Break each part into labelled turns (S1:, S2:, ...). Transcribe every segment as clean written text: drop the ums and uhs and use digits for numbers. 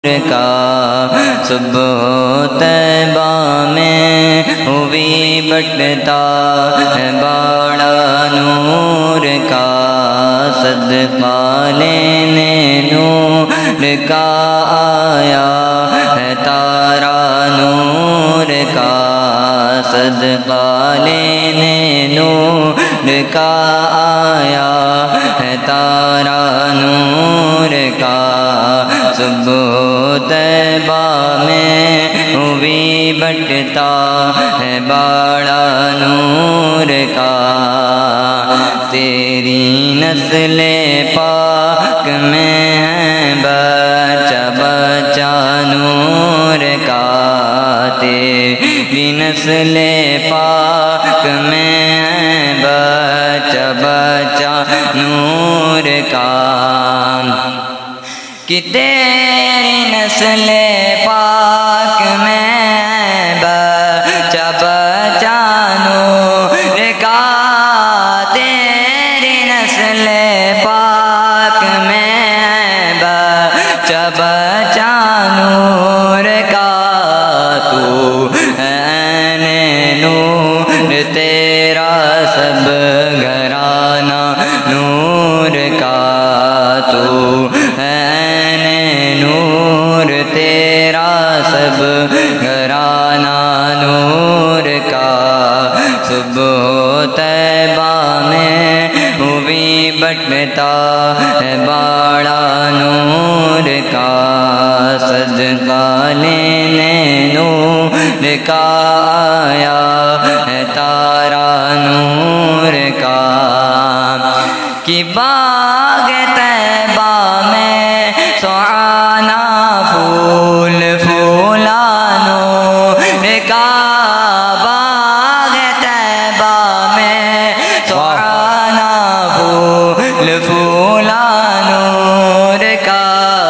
S1: کا صبح طیبہ میں ہوئی بٹتا ہے بڑا نور کا صدقہ لینے نور کا آیا ہے تارا نور کا صدقہ لینے نور کا آیا ہے تارا نور کا صبح طیبہ میں ہوئی بٹتا ہے بڑا نور کا تیری نسل پاک میں ہے بچہ بچہ نور کا تیری نسل پاک میں ہے بچہ بچہ نور کا کہ تیری نسل پاک میں بچہ بچہ نور کا تیری نسل پاک میں بچہ بچہ نور کا تو عین نور تیرا سب گھرانہ نور کا تو تیرا سب گھرانہ نور کا صبح طیبہ میں ہوئی بٹتا ہے بڑا نور کا صدقہ لینے نور کا آیا ہے تارا نور کا کہ باغ طیبہ میں سعانا پھول پھولا نور کا باغ طیبہ میں سعانا پھول پھولا نور کا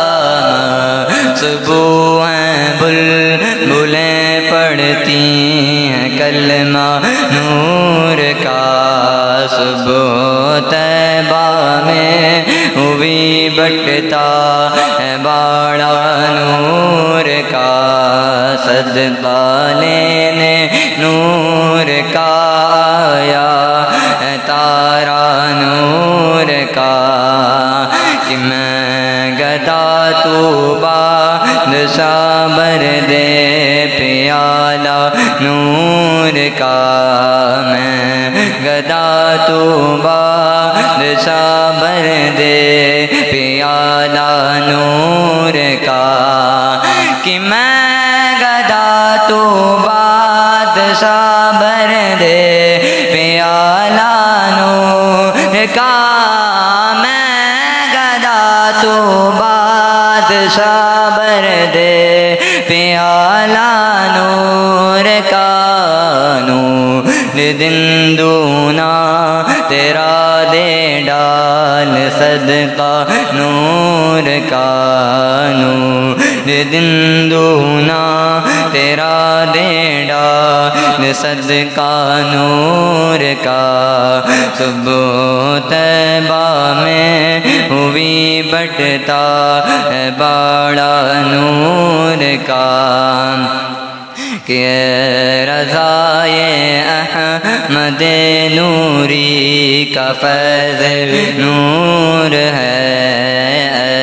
S1: صبح بلبلیں پڑھتی ہیں کلمہ نور کا صبح طیبہ میں ہوئی بٹتا ہے بڑا نور کا صدقہ لینے نور کا آیا ہے تارا نور کا کہ میں گدا تو بادشاہ بر دے پیالہ نور کا میں گدا تو بادشاہ بر دے پیالہ نور کا کہ میں گدا تو بادشاہ بر دے پیالہ نور کا میں گدا تو بادشاہ بر دے پیالہ نور کا نور دن دونا تیرا دے ڈال صدقہ نور کا نور دن دونا تیرا دے ڈال صدقہ نور کا صبح طیبہ میں ہوئی بٹتا ہے بڑا نور کا کہ رضائے احمد نوری کا فیض نور ہے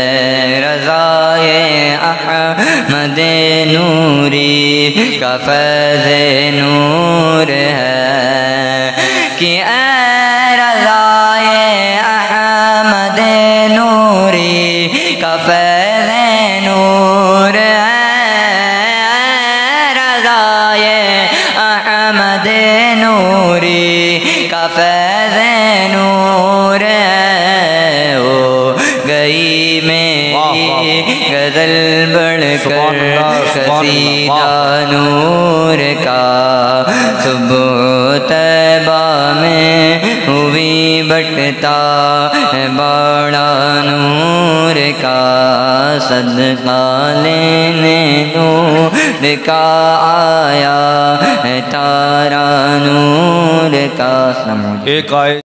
S1: رضائے احمد نوری کا فیض نور ہے کہ اے رضائے احمد نوری کا فیض نور ہے احمد نوری کا فیض نور ہے ہو گئی میری غزل بڑھ کر قصیدہ نور کا صبح طیبہ میں ہوئی بٹتا ہے بڑا نور کا صدقہ لینے نور کا آیا ہے تارا نور کا
S2: ایک آئے